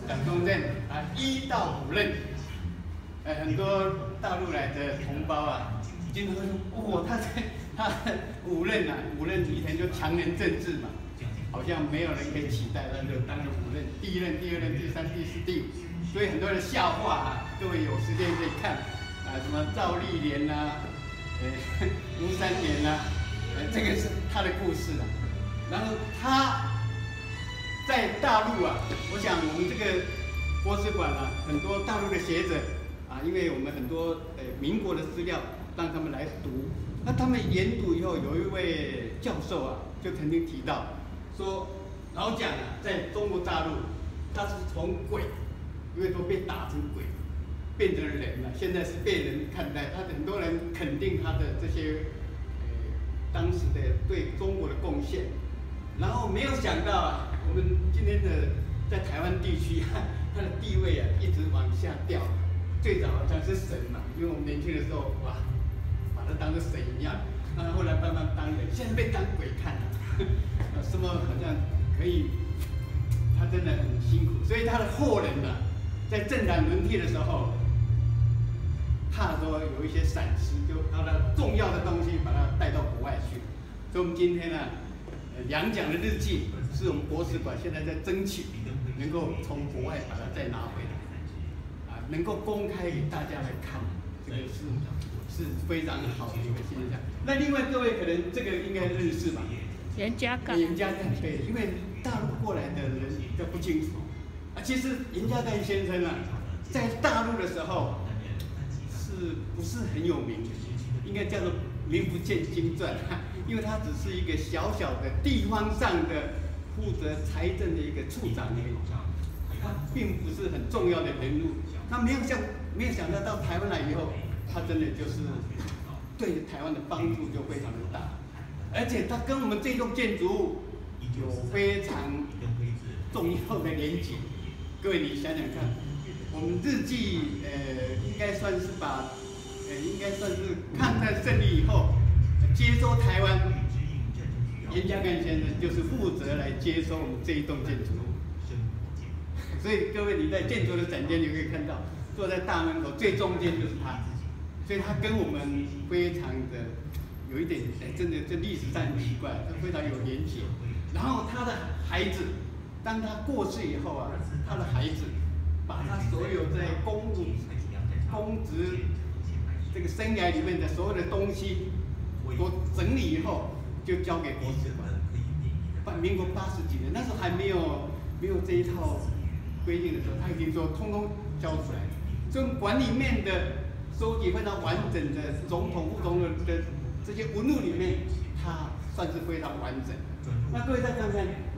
蒋中正啊1到5任，很多大陆来的同胞啊，经常说，哦，他5任啊，5任以前就强人政治嘛，好像没有人可以取代，他就当了5任，第1任、第2任、第3、第4、第5，所以很多人笑话啊，各位有时间可以看啊，什么赵丽莲呐，卢三连呐，这个是他的故事啊。然后他在大陆啊，我想我们这个国史馆啊，很多大陆的学者啊，因为我们很多民国的资料让他们来读，那他们研读以后，有一位教授啊，就曾经提到说，老蒋啊，在中国大陆他是从鬼，因为都被打成鬼，变成人了，现在是被人看待，他很多人肯定他的这些当时的对中国的贡献，然后没有想到啊，我们今天的在台湾地区啊，他的地位啊一直往下掉，最早好像是神嘛，因为我们年轻的时候哇，把他当作神一样，后来慢慢当人，现在被当鬼看了，什么好像可以，他真的很辛苦，所以他的后人呢，在政党轮替的时候，怕说有一些闪失，就把他重要的东西把它带到国外去。所以我们今天呢，杨蒋的日记是我们国史馆现在在争取，能够从国外把它再拿回来，啊，能够公开给大家来看，这个是非常好的一个现象。那另外各位可能这个应该认识吧？ 严家淦。 严家淦对，因为大陆过来的人都不清楚啊。其实严家淦先生啊，在大陆的时候是不是很有名？应该叫做名不见经传，因为他只是一个小小的地方上的负责财政的一个处长而已，他并不是很重要的人物。他没有想到台湾来以后，他真的就是对台湾的帮助就非常的大，而且他跟我们这栋建筑物有非常重要的连结。各位你想想看，我们日记应该算是应该算是抗战胜利以后接收台湾，严家淦先生就是负责来接收我们这一栋建筑物。所以各位你在建筑的展间你可以看到，坐在大门口最中间就是他，所以他跟我们非常的有一点真的这历史上很奇怪，非常有连结。然后他的孩子，当他过世以后啊，他的孩子把他所有在公职这个生涯里面的所有的东西都整理以后，就交给国史馆。民国80几年，那时候还没有这一套规定的时候，他已经说通通交出来。所以馆里面的收集非常完整的总统、副总统的这些文物里面，它算是非常完整。那各位再看看